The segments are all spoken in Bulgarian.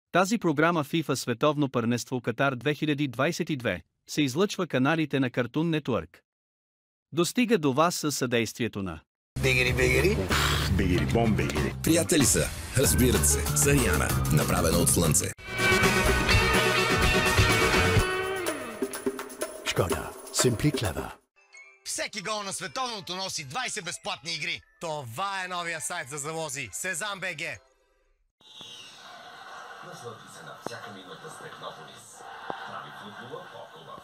Тази програма FIFA Световно първенство Катар 2022 се излъчва каналите на Cartoon Network. Достига до вас със съдействието на Бигери, бигери. Бигери, бом, бигери. Приятели са, разбират се, Сарияна, направена от слънце. Шкода, Simply Clever. Всеки гол на световното носи 20 безплатни игри. Това е новия сайт за залози. Сезам БГ. Наслади се на всяка минута с Технополис. Прави футбола по-хубав.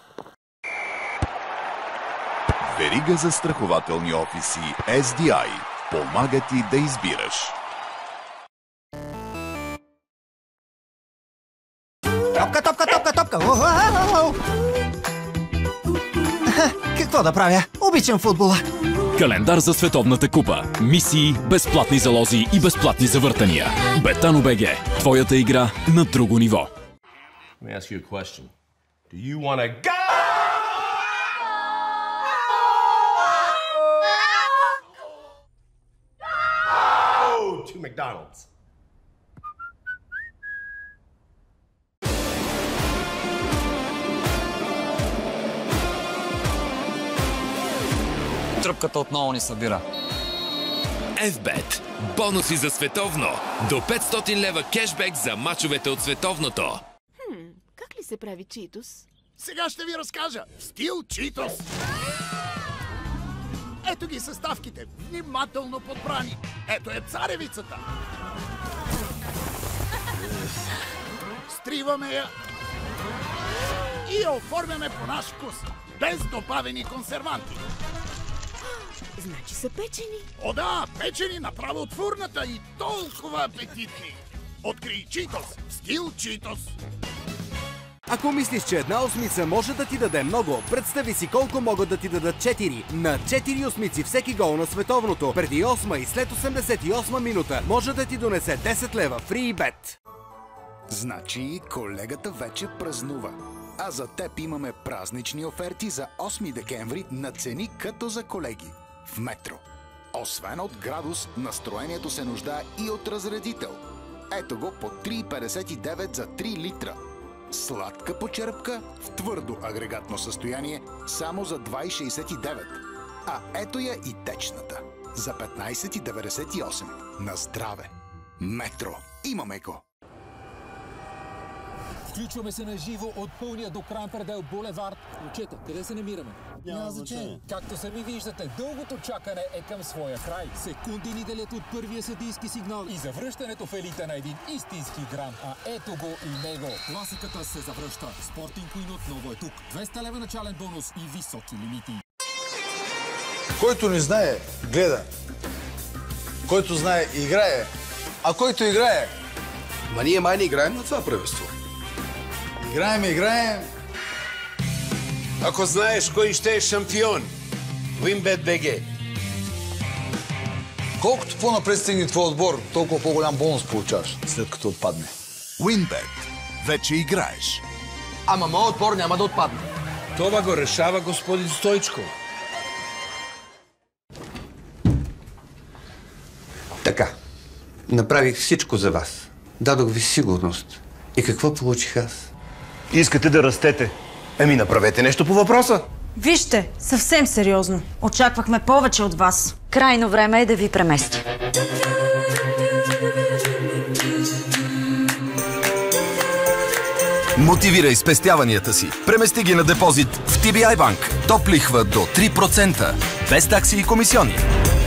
Верига застрахователни офиси SDI помага ти да избираш. Топка, топка, топка, топка! Какво да правя? Обичам футбола. Календар за Световната купа. Мисии, безплатни залози и безплатни завъртания. Бетано БГ. Твоята игра на друго ниво. Let me ask you a question. Do you want to go to McDonald's? Тръпката отново ни събира. FBET. Бонуси за световно. До 500 лева кешбек за мачовете от световното. Как ли се прави читос? Сега ще ви разкажа. В стил читос. Ето ги съставките. Внимателно подбрани. Ето е царевицата. Стриваме я и я оформяме по наш вкус. Без добавени консерванти. Значи са печени. О да, печени направо от фурната и толкова апетитни. Открий читос в стил читос. Ако мислиш, че една осмица може да ти даде много, представи си колко могат да ти дадат 4. На 4 осмици всеки гол на световното, преди 8 и след 88 минута, може да ти донесе 10 лева FreeBet. Значи колегата вече празнува. А за теб имаме празнични оферти за 8 декември на цени като за колеги. В Метро. Освен от градус, настроението се нуждае и от разредител. Ето го по 3,59 за 3 литра. Сладка почерпка в твърдо агрегатно състояние само за 2,69. А ето я и течната. За 15,98. На здраве. Метро. Имаме го. Включваме се на живо от пълния до крайен предел булевард. Момчета, къде се намираме? Няма значение. Както сами виждате, дългото чакане е към своя край. Секунди ни делят от първия съдийски сигнал и завръщането в елита на един истински грам. А ето го и него. Класиката се завръща. Спортинг Уин отново е тук. 200 лева начален бонус и високи лимити. Който не знае, гледа. Който знае, играе. А който играе... Ма ние май не играем на това правителство. Играем. Ако знаеш кой ще е шампион, WinBet BG. Колкото по-напред стигне твой отбор, толкова по-голям бонус получаваш, след като отпадне. WinBet. Вече играеш. Ама моят отбор няма да отпадне. Това го решава господин Стойчко. Така. Направих всичко за вас. Дадох ви сигурност. И какво получих аз? Искате да растете. Еми, направете нещо по въпроса. Вижте, съвсем сериозно. Очаквахме повече от вас. Крайно време е да ви премести. Мотивирай спестяванията си. Премести ги на депозит в TBI Bank. Топ лихва до 3%. Без такси и комисиони.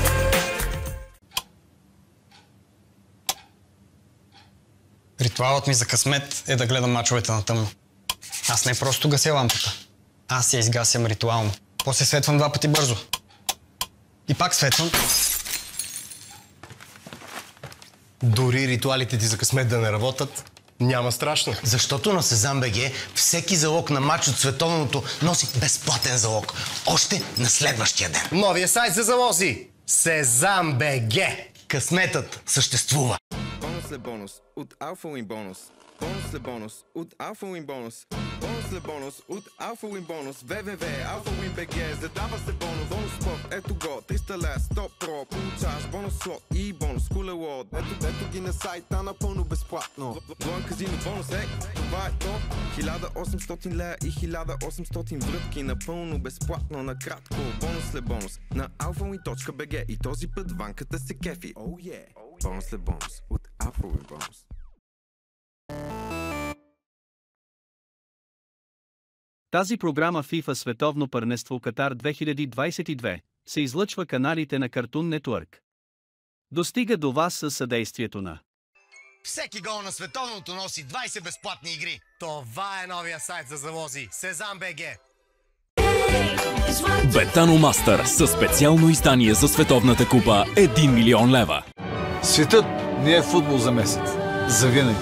Ритуалът ми за късмет е да гледам мачовете на тъмно. Аз не просто гася лампата. Аз я изгасям ритуално. После светвам 2 пъти бързо. И пак светвам. Дори ритуалите ти за късмет да не работят, няма страшно. Защото на Сезам БГ всеки залог на матч от световното носи безплатен залог. Още на следващия ден. Новия сайт за залози. Сезам БГ. Късметът съществува. Бонус след бонус от Alpha Win Bonus. Бонус след бонус от Alpha Win Bonus. Бонус след бонус от Alpha Win бонус. www.alphawin.bg. Задава се бонус. Бонус спорт, ето го. 300 лева, 100 про. Получаваш бонус слот и бонус колело. Ето ги на сайта напълно безплатно. Лоан казино бонус, това е то. 1800 лева и 1800 врътки. Напълно безплатно, накратко. Бонус след бонус на alphawin.bg. И този път ванката се кефи. Бонус след бонус от Alpha Win бонус. Тази програма FIFA Световно първенство Катар 2022 се излъчва каналите на Cartoon Network. Достига до вас със съдействието на Всеки гол на световното носи 20 безплатни игри. Това е новия сайт за залози. Сезам.бг. Betano Master със специално издание за Световната купа 1 милион лева. Светът не е футбол за месец. Завинаги.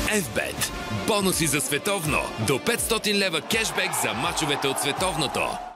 FBET. Бонуси за световно. До 500 лева кешбек за мачовете от световното.